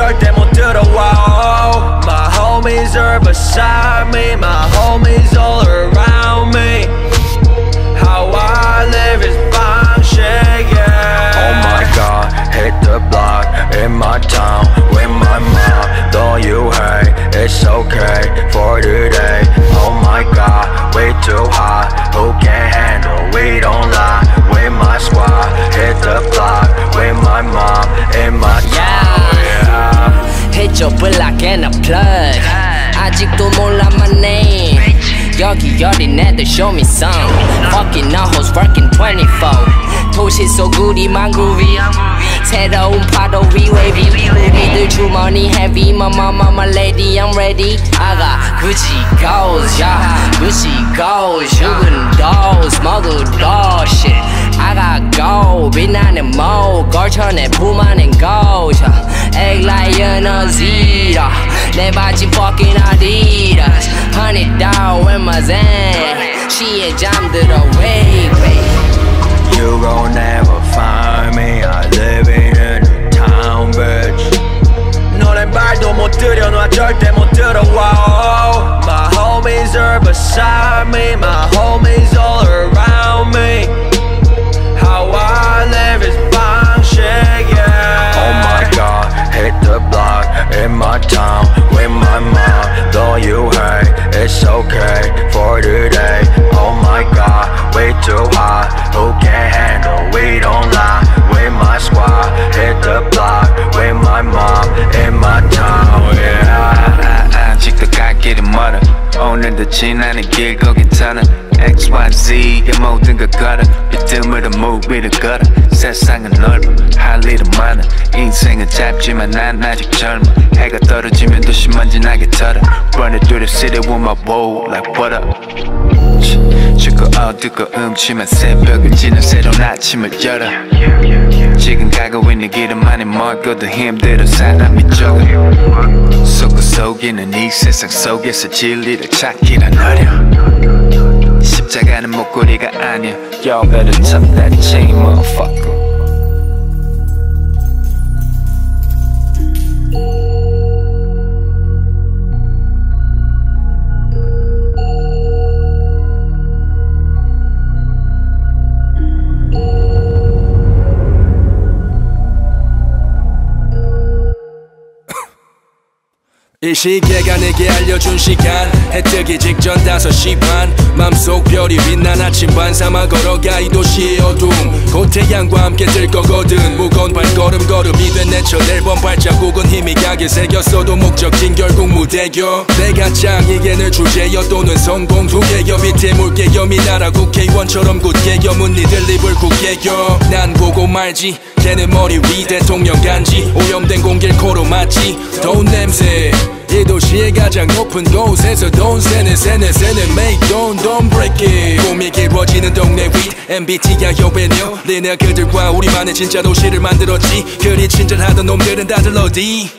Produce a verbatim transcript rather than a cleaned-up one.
절대 못 들어와. My homies are beside me, my homies all around me. How I live is 방식, yeah. Oh my god, hit the block in my town with my mom. Though you hate, it's okay for today. Oh my god, way too hot, who can handle, we don't lie. With my squad, hit the block with my mom in my town, yeah. Hit your block and a plug. 아직도 몰라 my name. 여기 어린 애들 show me some. Fucking no hoes working twenty-four. 도시 속 우리만 groovy. 새로운 파도 위 wavy. 우리들 주머니 heavy. My mama, my lady, I'm ready. I got Gucci goes, yeah. Gucci goes. 죽은 dolls, 먹을 doll shit. I got gold, 빛나는 모. 걸쳐내 품 안엔 gold. Egg lion or zero. 내 바지 fucking Adidas. Hundred down with my zen. 시에 잠들어 wake, babe. You gon' never find me, I live in a town, bitch. 너넨 발도 못 들여놔, 절대 못 들어와. My homies are beside me, my homies all around me. How I live is 방식, yeah. Oh my god, hit the block in my town with my mom. Though you hate, it's okay for today. Oh my god, way too hot, who can handle, we don't lie. With my squad, hit the block with my mom in my town, yeah. 아직도 갈 길은 멀어. 오늘도 지나는 길 거긴 터널. X, Y, Z의 모든 걸 걸어. 빗음으로 move 위를 걸어. 세상은 넓어, 할 일은 많아. 인생은 짧지만 난 아직 젊어. 해가 떨어지면 도시 먼지 나게 털어. Running through the city with my woe, like what up. 춥고 어둡고 음침한 새벽을 지나 새로운 아침을 열어. 지금 가고 있는 길은 많이 멀고도 힘들어 사람이 적어. 속고 속이는 이 세상 속에서 진리를 찾기란 어려. 십자가는 목걸이가 아니야. Y'all better tuck that chain, motherfucker. 이 시계가 내게 알려준 시간 해 뜨기 직전 다섯 시 반 맘속 별이 빛난 아침 반삼아 걸어가 이 도시의 어둠 곧 태양과 함께 뜰 거거든 무거운 발걸음 걸음이 된 내 첫 앨범 발자국은 희미하게 새겼어도 목적진 결국 무대여 내가 짱이게 늘 주제여 또는 성공 두 개여 밑에 물개여 미나라 국회의원처럼 굳게여 문니들 입을 굳게여 난 보고 말지 걔는 머리 위 대통령 간지 오염된 공기를 코로 맞지 더운 냄새 이 도시의 가장 높은 곳에서 돈 세네 세네 세네 make don't don't break it 꿈이 길어지는 동네 위 엠비티아이 여배녀 리네 그들과 우리만의 진짜 도시를 만들었지 그리 친절하던 놈들은 다들 어디